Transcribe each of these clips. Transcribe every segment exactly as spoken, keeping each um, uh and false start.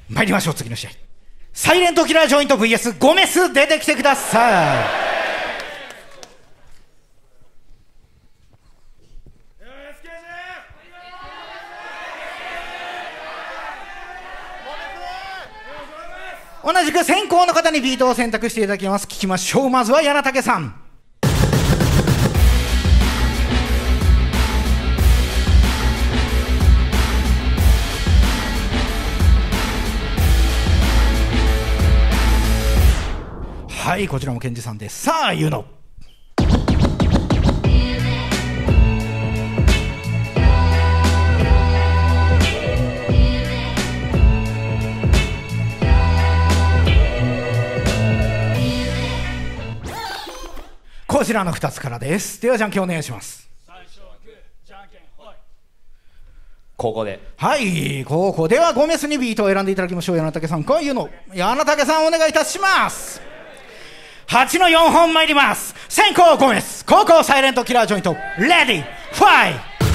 参りましょう。次の試合、サイレントキラージョイント ブイエス ゴメス、出てきてください。同じく先行の方にビートを選択していただきます。聞きましょう。まずは柳武さん。はい、こちらもケンジさんです。さあ、ゆうの。こちらのふたつからです。ではじゃんけんお願いします。最初はグー、じゃんけんほい。ここで、はい、ここではゴメスにビートを選んでいただきましょう。柳武さんかゆうの。柳武さんお願いいたします。はちのよんほん参ります。先行ゴメス、後攻サイレントキラージョイント、レディーファイ。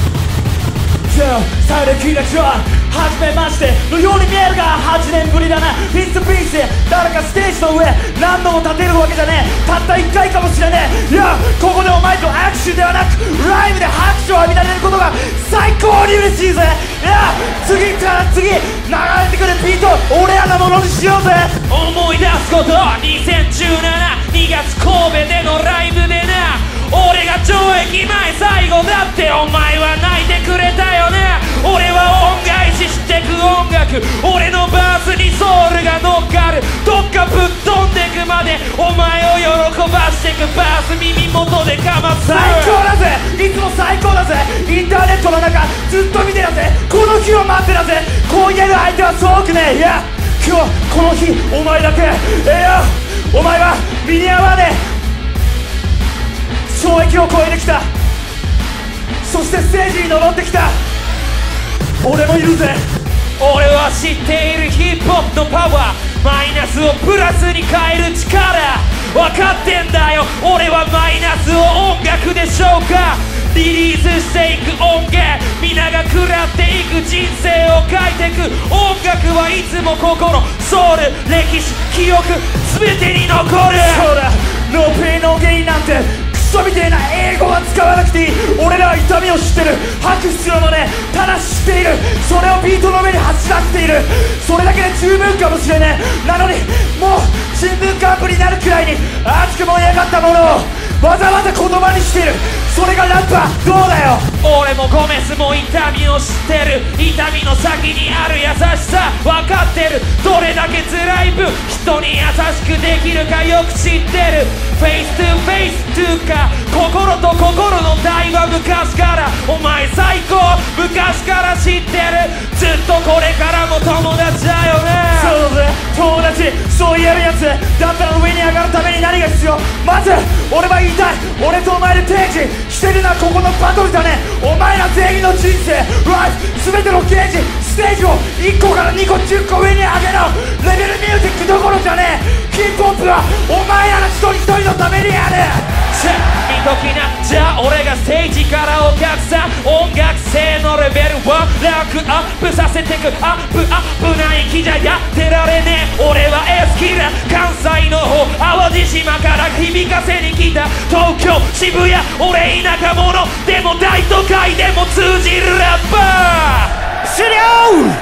サイレントキラージョイントはじめましてのように見えるがはちねんぶりだな。ピースピース、誰かステージの上何度も立てるわけじゃねえ、たったいっかいかもしれねえ。いや、ここでお前と握手ではなくライブで拍手を浴びられることが最高に嬉しいぜ。いや、次から次流れてくるビート俺らのものにしようぜ。 思い出すこと、にせんじゅうななにがつ神戸でのライブでな、俺が懲役前最後だってお前は泣いてくれたよね。俺は恩返ししてく音楽、俺のバースにソウルが乗っかる、どっかぶっ飛んでくまでお前を喜ばしてくバース耳元でかます。 最高だぜ、いつも最高だぜ。インターネットの中ずっと見てたぜ、この日を待ってたぜ。こう言える相手はそう多くねえ。いや、今日この日お前だけ。いや、お前は身に合わねえ。懲役を超えてきた、そしてステージに登ってきた俺もいるぜ。 俺は知っているヒップホップのパワー、マイナスをプラスに変える力分かってんだよ。俺はマイナスを音楽で消化リリースしていく音源、皆が食らっていく人生を変えていく音楽はいつも心、ソウル、歴史、記憶全てに残る。 そうだ、ノーペイノーゲインなんてクソみてえな英語は使わなくていい。俺らは痛みを知ってる、吐く必要もねえ、ただ知っている。それをビートの上に走らせている、それだけで十分かもしれねえ。なのにもう新聞幹部になるくらいに熱く燃え上がったものをわざわざ言葉にしている、それがラッパー。どうだよ。 俺もゴメスも痛みを知ってる、痛みの先にある優しさ分かってる、どれだけ辛い分人に優しくできるかよく知ってる。フェイストゥフェイストゥか、心と心の対話昔からお前最高、昔から知ってる、ずっとこれからも友達だよね。 そうだぜ、友達、そう言えるやつだったら上に上がるために何が必要。まず俺は言いたい、俺とお前で提示してるのはここのバトルだね。お前ら全員の人生、ライフ、全てのゲージ、ステージをいっこからにこじゅっこ上に上げろ。レベルミュージックどころじゃねえ、ヒップホップはお前らの一人一人のためにやる。 じゃあ見ときな、じゃあ俺がステージからお客さん、音楽性のレベルをランクアップさせてく、アップアップな息じゃやってられねえ。俺はエスキラ、関西の方淡路島から響かせに来た東京渋谷、俺田舎者でも大都会でも通じるラッパー。 終了。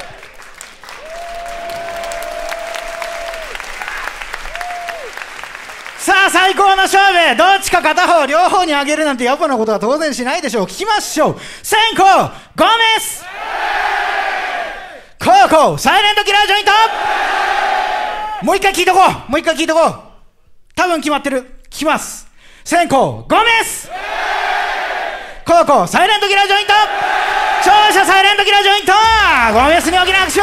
さあ最高の勝負、どっちか片方両方にあげるなんてやっぱなことは当然しないでしょう。聞きましょう。先行ゴメス、後攻サイレントキラージョイント。もう一回聞いとこう、もう一回聞いとこう。多分決まってる。聞きます。先行ゴメス、後攻サイレントキラージョイント。勝者サイレントキラージョイント、ゴメスに大きな拍手を。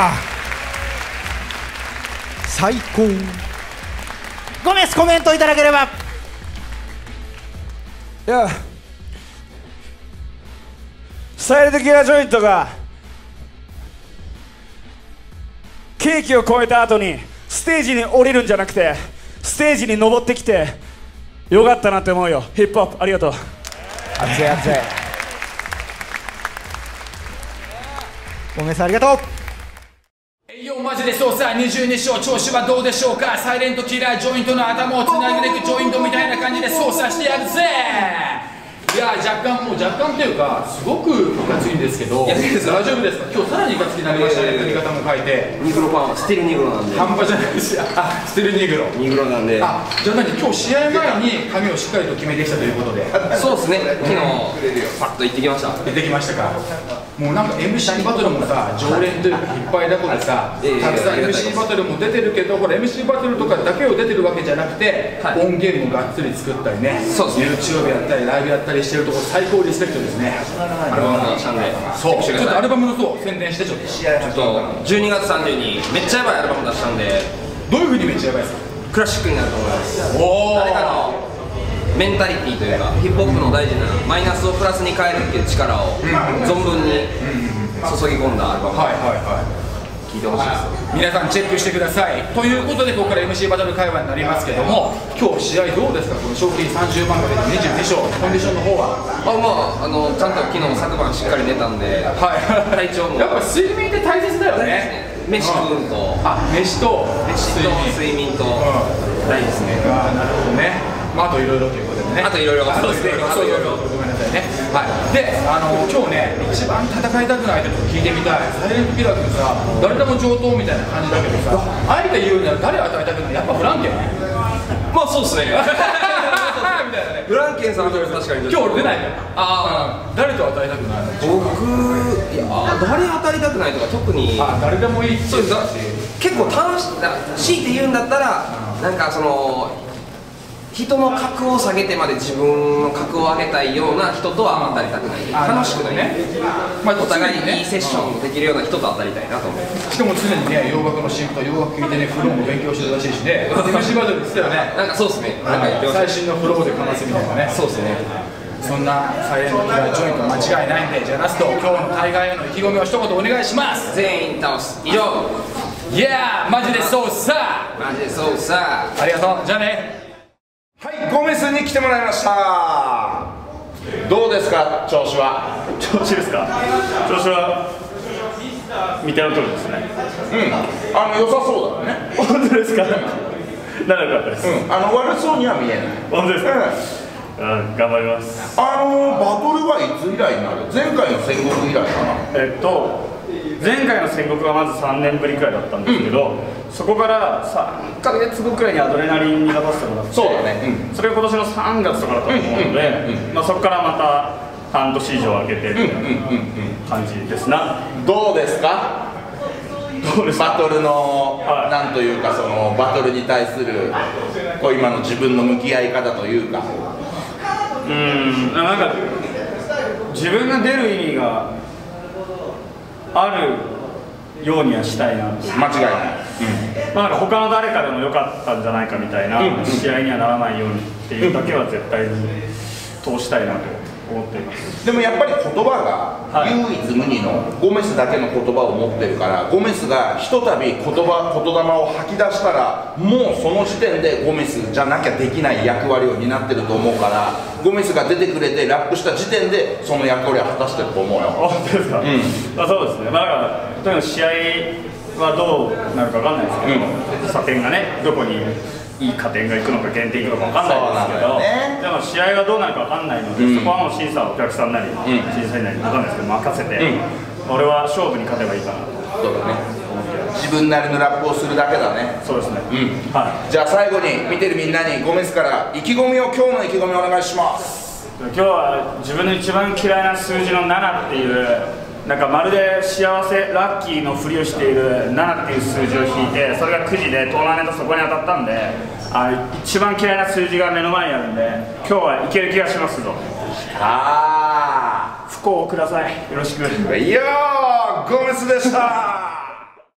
最高。ゴメスコメントいただければ。 いや、サイレントキラージョイントがケーキを越えた後にステージに降りるんじゃなくてステージに登ってきてよかったなって思うよ。ヒップホップありがとう。 熱い熱い。ゴメスありがとう。 えいよマジでそうさにじゅうに章調子はどうでしょうか。サイレントキラージョイントの頭をつなぐべくジョイントみたいな感じで操作してやるぜ。いや若干もう若干っていうかすごくいかついんですけど大丈夫ですか。今日さらにいかつきになりましたね。塗り方も変えてニグロパンスティルニグロなんで半端じゃないですよ。あスティルニグロニグロなんであじゃあ何今日試合前に髪をしっかりと決めてきたということでそうですね昨日パッと行ってきました行ってきましたか。もうなんか エムシー バトルもさ常連というかいっぱいだこでさたくさん エムシー バトルも出てるけどこれ エムシー バトルとかだけを出てるわけじゃなくて、はい、音源もがっつり作ったりねそうですね YouTube やったりライブやったりしてるところ最高リスペクトですね。 アルバムのシャンでそうちょっとアルバムのそう宣伝してちょっとちょっとじゅうにがつさんじゅうにめっちゃやばいアルバム出したんでどういうふうにめっちゃやばいですか。 クラシックになると思います。誰かのメンタリティというかヒップホップの大事なマイナスをプラスに変えるっていう力を存分に注ぎ込んだアルバムはいはいはい聴いてほしいです。 皆さんチェックしてください。ということでここから エムシー バトル会話になりますけども今日試合どうですか。この賞金さんじゅうまんかけてにじゅうに章コンディションの方はあまああのちゃんと昨日昨晩しっかり寝たんで、はい、体調もやっぱ睡眠って大切だよね。 飯食うんとあ飯と飯と睡眠と大事ですね。 ああなるほどね。まああといろいろということでね。 あといろいろそうですね。そういろいろごめんなさいね。はい。であの今日ね一番戦いたくないと聞いてみたい。サイレントキラー君さ誰でも上等みたいな感じだけどさあえて言うなら誰与えたくない。やっぱフランケン。 まあそうですね。みたいなね。フランケンさんは確かに今日俺出ないから。ああ誰と与えたくないの。 僕いや誰当たりたくないとか特にあ誰でもいい。 そうです。結構楽し強いて言うんだったらなんかその人の格を下げてまで自分の格を上げたいような人とは当たりたくない。楽しくないね。まあお互いにいいセッションできるような人と当たりたいなと思って。 しかも常にね洋楽の新婦と洋楽聴いてねフローも勉強してるらしいしね。エムシー バトルって言ってたよね。 なんかそうですね。なんか言ってました。 最新のフローでかますみたいなね。 そうですね。 そんなサイレントキラージョイント間違いないんでじゃあラスト今日の大会への意気込みを一言お願いします。 全員倒す以上。 いやーマジでそうさマジでそうさありがとうじゃあね。 はい、ゴメスに来てもらいました。どうですか、調子は。 調子ですか。調子は見ての通りですね。 うん、あの良さそうだね。 本当ですか。仲良かったです。 うん、あの悪そうには見えない。 本当ですか。 うん、 頑張ります。 あのバトルはいつ以来になる。前回の戦国以来かな。 えっと前回の戦国はまずさんねんぶりくらいだったんですけど、うん、そこからさんかげつごくらいにアドレナリンに出させてもらって、 そうだね、うん、 それが今年のさんがつとかだったと思うので、そこからまた半年以上空けてる感じですな。 どうですか。 どうですか。 バトルの、はい、なんというかそのバトルに対するこう今の自分の向き合い方というか。 うーんなんか自分が出る意味があるようにはしたいなと。 間違いない、 うん、まあなんか他の誰かでも良かったんじゃないかみたいな試合にはならないようにっていうだけは絶対に通したいなと思っています。 でもやっぱり言葉が唯一無二のゴメスだけの言葉を持ってるからゴメスがひとたび言葉言霊を吐き出したらもうその時点でゴメスじゃなきゃできない役割を担ってると思うからゴメスが出てくれてラップした時点でその役割を果たしてると思うよ。 本当ですか。うん、まあそうですね。まあだから例えば試合はどうなるか分かんないですけど、うん、査点がねどこにいい加点がいくのか減点いくのか分かんないですけど、ね、でも試合がどうなるか分かんないので、うん、そこはもう審査はお客さんなり、うん、審査員なり分かんないですけど任せて、うん、俺は勝負に勝てばいいかなと。 そうだね。自分なりのラップをするだけだね。 そうですね。 うん。 はい。 じゃあ最後に見てるみんなにゴメスから意気込みを今日の意気込みをお願いします。 今日は自分の一番嫌いな数字のななっていうなんかまるで幸せラッキーのふりをしているななっていう数字を引いてそれがくじでトーナメントそこに当たったんであ一番嫌いな数字が目の前にあるんで今日はいける気がしますぞ。 ああ不幸をください。よろしく。 いやーゴメスでした